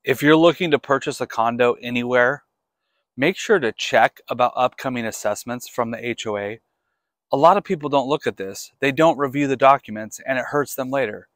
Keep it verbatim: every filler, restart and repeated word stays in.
If you're looking to purchase a condo anywhere, make sure to check about upcoming assessments from the H O A. A lot of people don't look at this. They don't review the documents and it hurts them later.